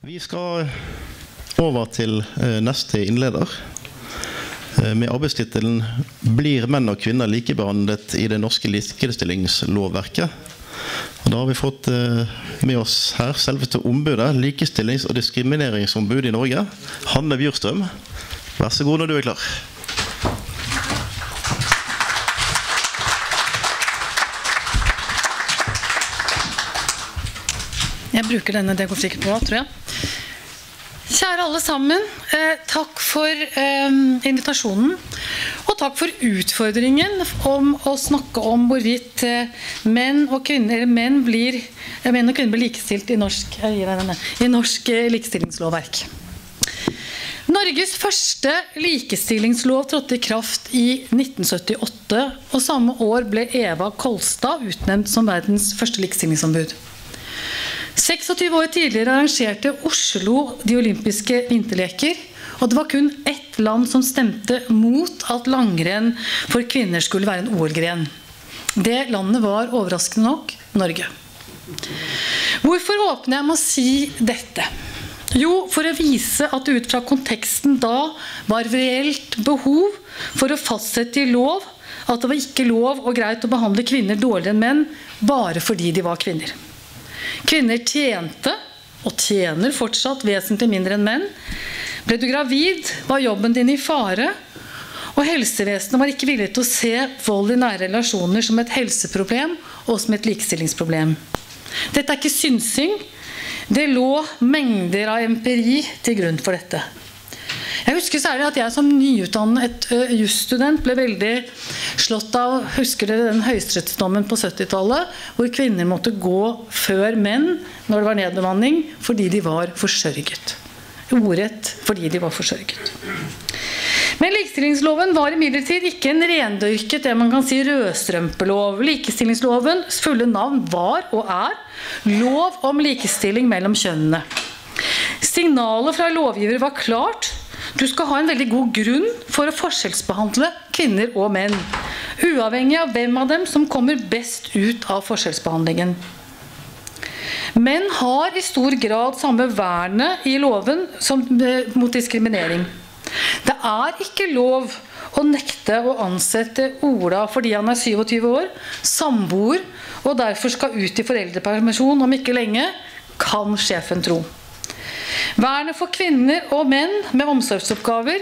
Vi skal over til neste innleder med arbeidstittelen «Blir menn og kvinner likebehandlet i det norske likestillingslovverket?» Og da har vi fått med oss her selveste ombudet, likestillings- og diskrimineringsombud i Norge, Hanne Bjurstrøm. Vær så god når du er klar. Jeg bruker denne, det går sikkert bra, tror jeg. Kjære alle sammen, takk for invitasjonen, og takk for utfordringen om å snakke om hvorvidt menn og kvinner blir likestilt i norsk likestillingslovverk. Norges første likestillingslov trådte i kraft i 1978, og samme år ble Eva Kolstad utnevnt som verdens første likestillingsombud. 26 år tidligere arrangerte Oslo de olympiske vinterleker, og det var kun ett land som stemte mot at langrenn for kvinner skulle være en OL-gren. Det landet var overraskende nok Norge. Hvorfor åpner jeg med å si dette? Jo, for å vise at det ut fra konteksten da var reelt behov for å fastsette i lov at det var ikke lov og greit å behandle kvinner dårligere enn menn bare fordi de var kvinner. Kvinner tjente, og tjener fortsatt vesentlig mindre enn menn. Ble du gravid, var jobben din i fare, og helsevesenet var ikke villig til å se vold i nære relasjoner som et helseproblem og som et likestillingsproblem. Dette er ikke synsing, det lå mengder av empiri til grunn for dette. Jeg husker særlig at jeg som nyutdannet jusstudent ble veldig slått av, husker dere den høyesterettsdommen på 70-tallet, hvor kvinner måtte gå før menn når det var nedbemanning, fordi de var forsørget. Ordrett fordi de var forsørget. Men likestillingsloven var imidlertid ikke en rendyrket, det man kan si rødstrømpelov. Likestillingslovens fulle navn var og er lov om likestilling mellom kjønnene. Signalet fra lovgiver var klart. Du skal ha en veldig god grunn for å forskjellsbehandle kvinner og menn, uavhengig av hvem av dem som kommer best ut av forskjellsbehandlingen. Menn har i stor grad samme vernet i loven som mot diskriminering. Det er ikke lov å nekte å ansette Ola fordi han er 27 år, samboer, og derfor skal ut i foreldrepermisjon om ikke lenge, kan sjefen tro. Vernet for kvinner og menn med omsorgsoppgaver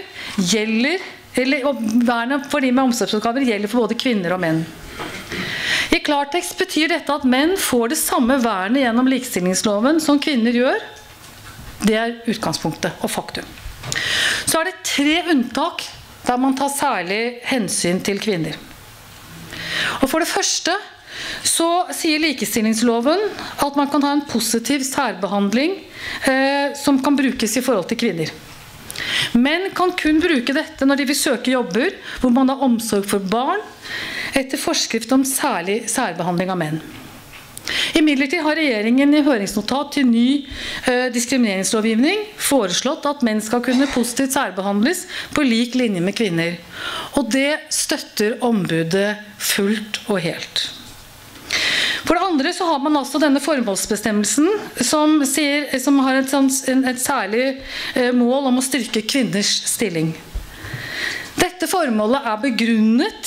vernet for de med omsorgsoppgaver gjelder for både kvinner og menn. I klartekst betyr dette at menn får det samme vernet gjennom likestillingsloven som kvinner gjør. Det er utgangspunktet og faktum. Så er det 3 unntak der man tar særlig hensyn til kvinner. Og for det første så sier likestillingsloven at man kan ha en positiv særbehandling som kan brukes i forhold til kvinner. Menn kan kun bruke dette når de vil søke jobber hvor man har omsorg for barn etter forskrift om særlig særbehandling av menn. Imidlertid har regjeringen i høringsnotat til ny diskrimineringslovgivning foreslått at menn skal kunne positivt særbehandles på lik linje med kvinner. Og det støtter ombudet fullt og helt. For det andre så har man altså denne formålsbestemmelsen som har et særlig mål om å styrke kvinners stilling. Dette formålet er begrunnet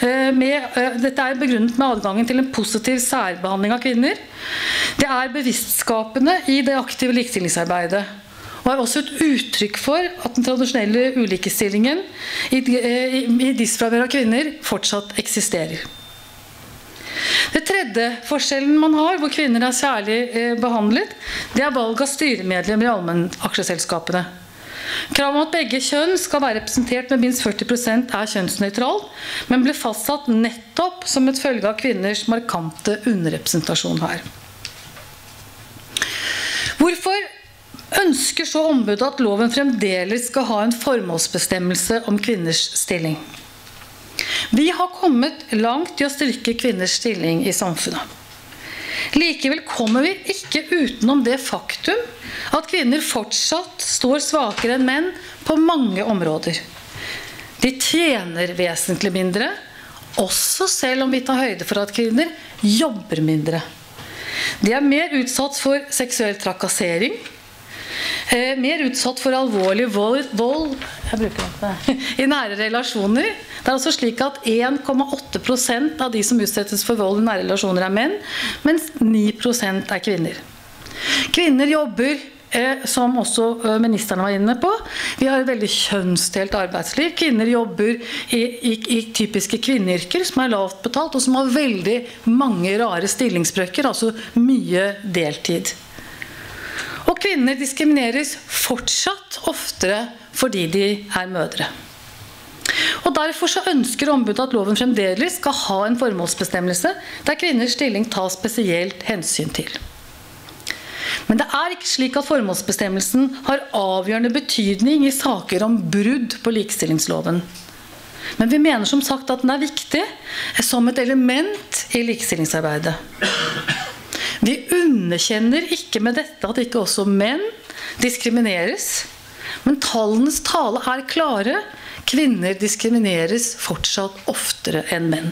med adgangen til en positiv særbehandling av kvinner. Det er bevisstskapende i det aktive likestillingsarbeidet, og er også et uttrykk for at den tradisjonelle ulikestillingen i disfravør av kvinner fortsatt eksisterer. Det tredje forskjellen man har, hvor kvinner er særlig behandlet, det er valg av styremedlemmer i allmennaksjeselskapene. Kravet om at begge kjønn skal være representert med minst 40% er kjønnsnøytral, men ble fastsatt nettopp som et følge av kvinners markante underrepresentasjon her. Hvorfor ønsker så ombudet at loven fremdeles skal ha en formålsbestemmelse om kvinners stilling? Vi har kommet langt i å styrke kvinners stilling i samfunnet. Likevel kommer vi ikke utenom det faktum at kvinner fortsatt står svakere enn menn på mange områder. De tjener vesentlig mindre, også selv om vi tar høyde for at kvinner jobber mindre. De er mer utsatt for seksuell trakassering. mer utsatt for alvorlig vold i nære relasjoner. Det også slik at 1,8% av de som utsettes for vold i nære relasjoner menn, mens 9% kvinner. Kvinner jobber, som også ministeren var inne på, vi har et veldig kjønnsdelt arbeidsliv. Kvinner jobber i typiske kvinneyrker som lavt betalt, og som har veldig mange rare stillingsbrøker, altså mye deltid. Og kvinner diskrimineres fortsatt oftere fordi de mødre. Og derfor så ønsker ombudet at loven fremdeles skal ha en formålsbestemmelse der kvinners stilling tas spesielt hensyn til. Men det ikke slik at formålsbestemmelsen har avgjørende betydning i saker om brudd på likestillingsloven. Men vi mener som sagt at den viktig som et element i likestillingsarbeidet. Vi underkjenner ikke med dette at ikke også menn diskrimineres, men tallenes tale klare. Kvinner diskrimineres fortsatt oftere enn menn.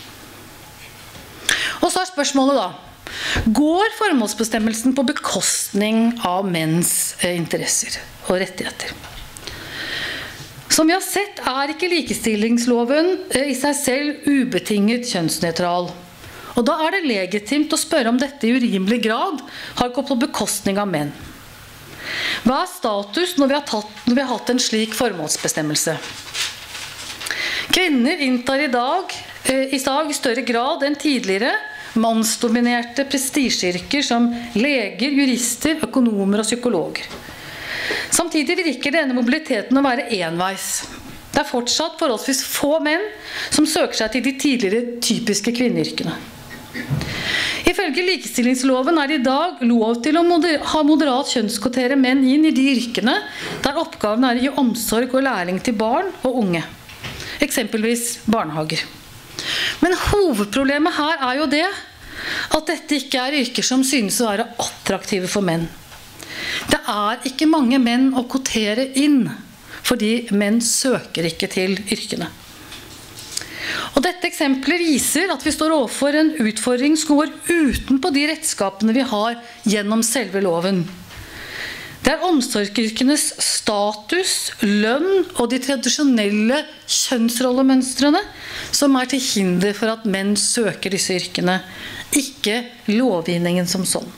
Og så spørsmålet da. Går formålsbestemmelsen på bekostning av menns interesser og rettigheter? Som vi har sett ikke likestillingsloven i seg selv ubetinget kjønnsnøytral. Og da det legitimt å spørre om dette i urimelig grad har gått på bekostning av menn. Hva status når vi har hatt en slik formålsbestemmelse? Kvinner inntar i dag i større grad enn tidligere mannsdominerte prestisjeyrker som leger, jurister, økonomer og psykologer. Samtidig virker denne mobiliteten å være enveis. Det fortsatt forholdsvis få menn som søker seg til de tidligere typiske kvinneyrkene. Ifølge likestillingsloven det i dag lov til å ha moderat kjønnskvotere menn inn i de yrkene der oppgaven å gi omsorg og læring til barn og unge. Eksempelvis barnehager. Men hovedproblemet her jo det at dette ikke yrker som synes å være attraktive for menn. Det ikke mange menn å kvotere inn, fordi menn søker ikke til yrkene. Og dette eksemplet viser at vi står overfor en utfordring som går utenpå de redskapene vi har gjennom selve loven. Det omsorgsyrkenes status, lønn og de tradisjonelle kjønnsrollemønstrene som til hinder for at menn søker disse yrkene, ikke lovgivningen som sånn.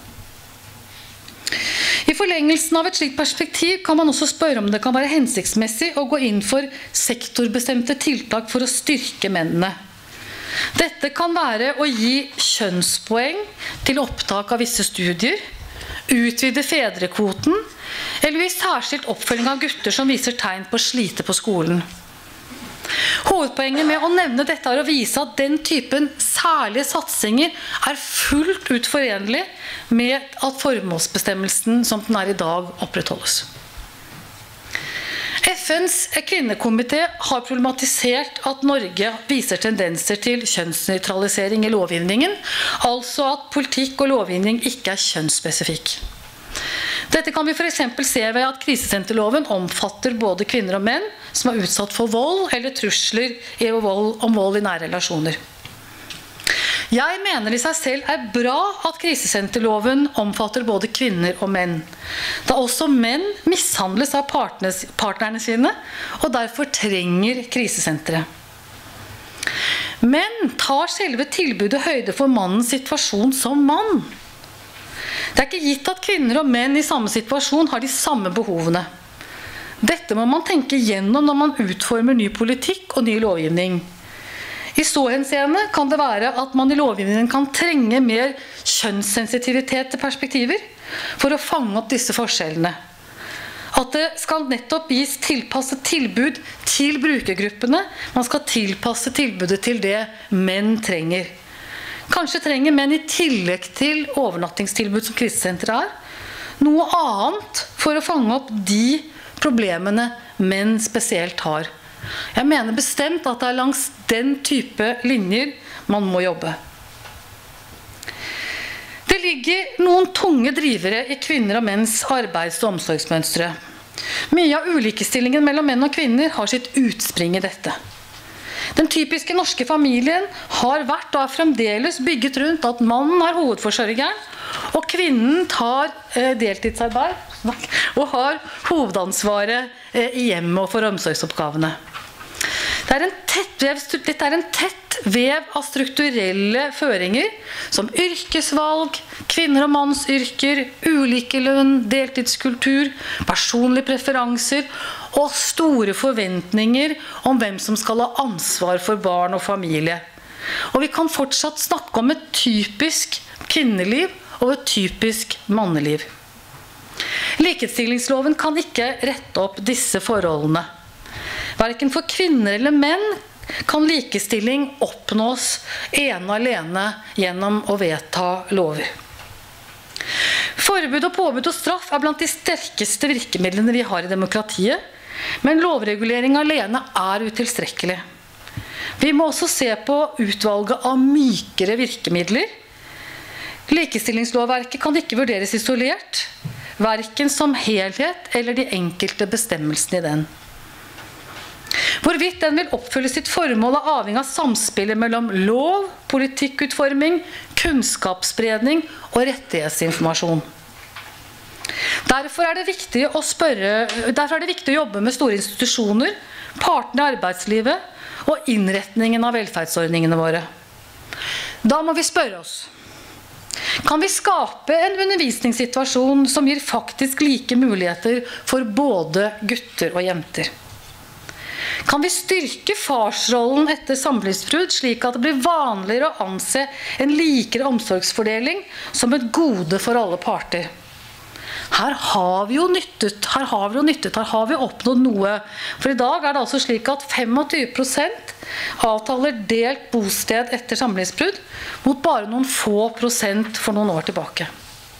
I forlengelsen av et slikt perspektiv kan man også spørre om det kan være hensiktsmessig å gå inn for sektorbestemte tiltak for å styrke mennene. Dette kan være å gi kjønnspoeng til opptak av visse studier, utvide fedrekvoten, eller gi særskilt oppfølging av gutter som viser tegn på å slite på skolen. Hovedpoenget med å nevne dette å vise at den typen særlige satsinger fullt ut forenlig med at formålsbestemmelsen som den i dag opprettholdes. FNs kvinnekomité har problematisert at Norge viser tendenser til kjønnsnøytralisering i lovgivningen, altså at politikk og lovgivning ikke kjønnsspesifikk. Dette kan vi for eksempel se ved at krisesenterloven omfatter både kvinner og menn som utsatt for vold eller trusler om vold i nære relasjoner. Jeg mener i seg selv bra at krisesenterloven omfatter både kvinner og menn, da også menn mishandles av partnerne sine og derfor trenger krisesenteret. Men tar selve tilbudet høyde for mannens situasjon som mann? Det ikke gitt at kvinner og menn i samme situasjon har de samme behovene. Dette må man tenke gjennom når man utformer ny politikk og ny lovgivning. I så henseende kan det være at man i lovgivningen kan trenge mer kjønnssensitivitet til perspektiver for å fange opp disse forskjellene. At det skal nettopp gis tilpasset tilbud til brukergruppene, man skal tilpasse tilbudet til det menn trenger. Kanskje trenger menn i tillegg til overnattingstilbud som krisesenteret noe annet for å fange opp de problemene menn spesielt har. Jeg mener bestemt at det langs den type linjer man må jobbe. Det ligger noen tunge drivere i kvinner og menns arbeids- og omsorgsmønstre. Mye av ulikestillingen mellom menn og kvinner har sitt utspring i dette. Den typiske norske familien har vært og fremdeles bygget rundt at mannen er hovedforsørgeren, og kvinnen tar deltidsarbeid og har hovedansvaret i hjemmet og for omsorgsoppgavene. Dette er en tett vev av strukturelle føringer som yrkesvalg, kvinner- og mannsyrker, ulikelønn, deltidskultur, personlige preferanser og store forventninger om hvem som skal ha ansvar for barn og familie. Og vi kan fortsatt snakke om et typisk kvinneliv og et typisk manneliv. Likestillingsloven kan ikke rette opp disse forholdene. Hverken for kvinner eller menn kan likestilling oppnås ene og alene gjennom å vedta lover. Forbud og påbud og straff er blant de sterkeste virkemidlene vi har i demokratiet, men lovregulering alene er utilstrekkelig. Vi må også se på utvalget av mykere virkemidler. Likestillingslovverket kan ikke vurderes isolert, hverken som helhet eller de enkelte bestemmelsene i den. Hvorvidt den vil oppfylle sitt formål er avhengig av samspillet mellom lov, politikkutforming, kunnskapsspredning og rettighetsinformasjon. Derfor er det viktig å jobbe med store institusjoner, partene i arbeidslivet og innretningen av velferdsordningene våre. Da må vi spørre oss: kan vi skape en undervisningssituasjon som gir faktisk like muligheter for både gutter og jenter? Kan vi styrke farsrollen etter samlivsbrudd slik at det blir vanligere å anse en likere omsorgsfordeling som et gode for alle parter? Her har vi oppnådd noe. For i dag er det altså slik at 25% avtaler delt bosted etter samlivsbrudd, mot bare noen få prosent for noen år tilbake.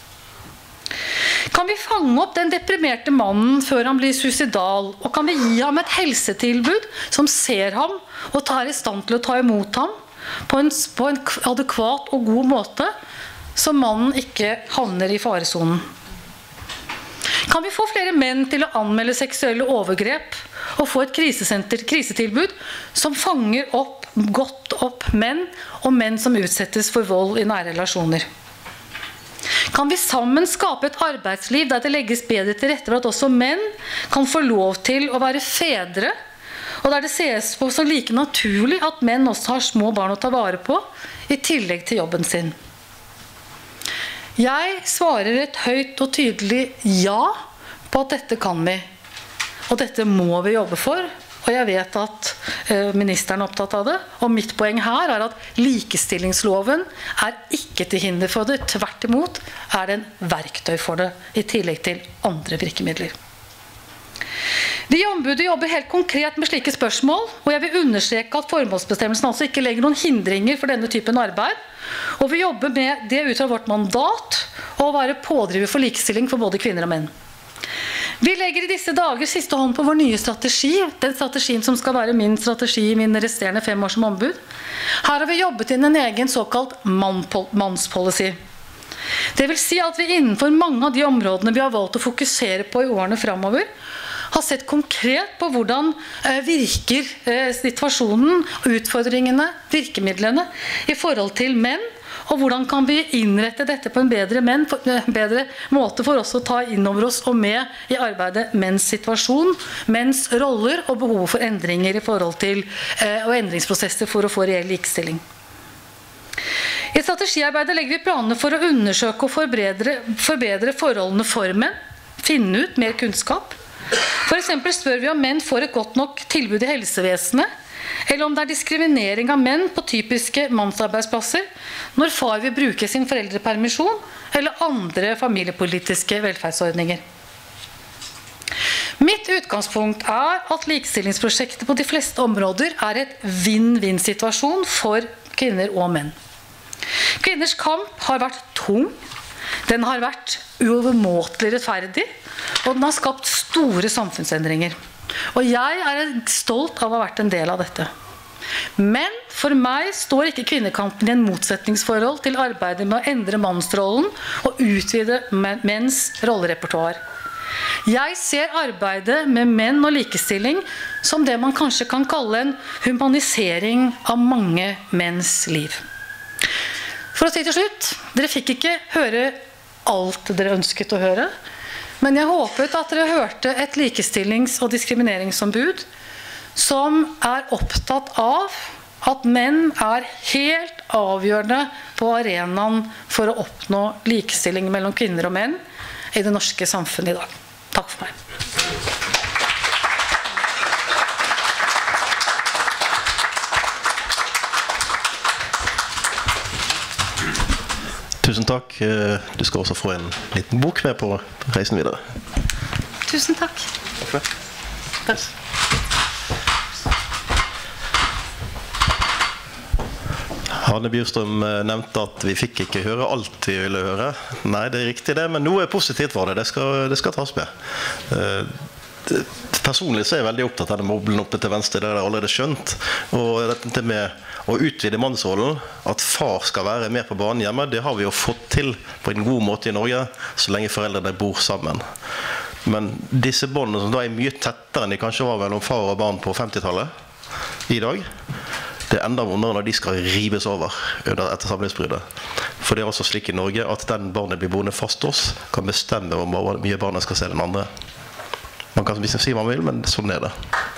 Kan vi fange opp den deprimerte mannen før han blir suicidal, og kan vi gi ham et helsetilbud som ser ham og er i stand til å ta imot ham på en adekvat og god måte, så mannen ikke havner i faresonen? Kan vi få flere menn til å anmelde seksuelle overgrep og få et krisetilbud som fanger godt opp menn og menn som utsettes for vold i nære relasjoner? Kan vi sammen skape et arbeidsliv der det legges bedre til rette for at også menn kan få lov til å være fedre, og der det ses på som like naturlig at menn også har små barn å ta vare på, i tillegg til jobben sin? Jeg svarer et høyt og tydelig ja på at dette kan vi, og dette må vi jobbe for, og jeg vet at ministeren er opptatt av det, og mitt poeng her er at likestillingsloven er ikke til hinder for det, tvert imot er det en verktøy for det, i tillegg til andre virkemidler. Vi i ombudet jobber helt konkret med slike spørsmål, og jeg vil understreke at formålsbestemmelsen altså ikke legger noen hindringer for denne typen arbeid, og vi jobber med det ut fra vårt mandat, å være pådriver for likestilling for både kvinner og menn. Vi legger i disse dager siste hånd på vår nye strategi, den strategien som skal være min strategi i mine resterende 5 år som ombud. Her har vi jobbet inn en egen såkalt mannspolicy. Det vil si at vi innenfor mange av de områdene vi har valgt å fokusere på i årene fremover, har sett konkret på hvordan virker situasjonen, utfordringene, virkemidlene i forhold til menn, og hvordan kan vi innrette dette på en bedre måte for oss å ta innover oss og med i arbeidet menns situasjon, menns roller og behov for endringer i forhold til og endringsprosesser for å få reell likestilling. I strategiarbeidet legger vi planene for å undersøke og forbedre forholdene for menn, finne ut mer kunnskap. For eksempel spør vi om menn får et godt nok tilbud i helsevesenet, eller om det er diskriminering av menn på typiske mannsarbeidsplasser når far vil bruke sin foreldrepermisjon eller andre familiepolitiske velferdsordninger. Mitt utgangspunkt er at likestillingsprosjektet på de fleste områder er et vinn-vinn-situasjon for kvinner og menn. Kvinners kamp har vært tung, den har vært uovermåtelig rettferdig, og den har skapt store samfunnsendringer. Og jeg er stolt av å ha vært en del av dette. Men for meg står ikke kvinnekampen i en motsetningsforhold til arbeidet med å endre mannsrollen og utvide menns rollerepertoar. Jeg ser arbeidet med menn og likestilling som det man kanskje kan kalle en humanisering av mange menns liv. For å si til slutt, dere fikk ikke høre alt dere ønsket å høre, men jeg håpet at dere hørte et likestillings- og diskrimineringsombud som opptatt av at menn helt avgjørende på arenaen for å oppnå likestilling mellom kvinner og menn i det norske samfunnet i dag. Takk for meg. Tusen takk. Du skal også få en liten bok med på reisen videre. Tusen takk. Takk for det. Takk. Hanne Bjurstrøm nevnte at vi fikk ikke høre alt vi ville høre. Nei, det riktig det, men noe positivt var det. Det skal tas med. Personlig så er jeg veldig opptatt av denne moblen oppe til venstre, det har jeg allerede skjønt. Og dette med å utvide mannsrollen, at far skal være mer på banen hjemme, det har vi jo fått til på en god måte i Norge, så lenge foreldrene bor sammen. Men disse båndene som da mye tettere enn de kanskje var mellom far og barn på 50-tallet i dag, det enda vondere når de skal rives over etter samlivsbruddet. For det altså slik i Norge at den barnet blir boende fast hos, kan bestemme om hvor mye barnet skal se den andre. Man kan si hva man vil, men sånn det.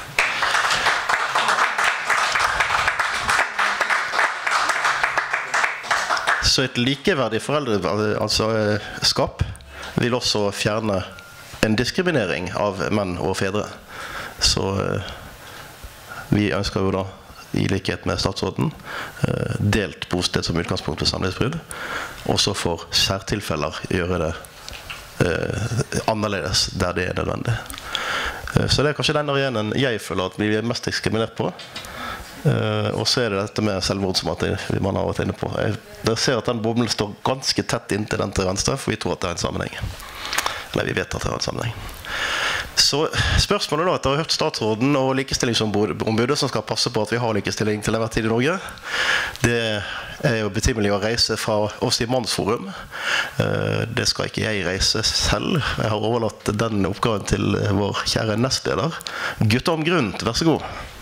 Så et likeverdig foreldreskap vil også fjerne en diskriminering av menn og fedre. Så vi ønsker jo da, i likhet med statsråden, delt bosted som utgangspunkt for samlivsbrudd, og så får særtilfeller gjøre det annerledes der det nødvendig. Så det kanskje den arenaen jeg føler at vi mest diskriminert på. Og så det dette med selvmord som at man har vært inne på. Jeg ser at den boblen står ganske tett inntil den til venstre, for vi tror at det en sammenheng. Eller vi vet at det en sammenheng. Så spørsmålet da, etter å ha hørt statsråden og likestillingsombudet som skal passe på at vi har likestilling til enhver tid i Norge, det jo betimelig å reise fra oss i Mannsforum. Det skal ikke jeg reise selv. Jeg har overlatt den oppgaven til vår kjære nestleder. Guttorm Grundt, vær så god.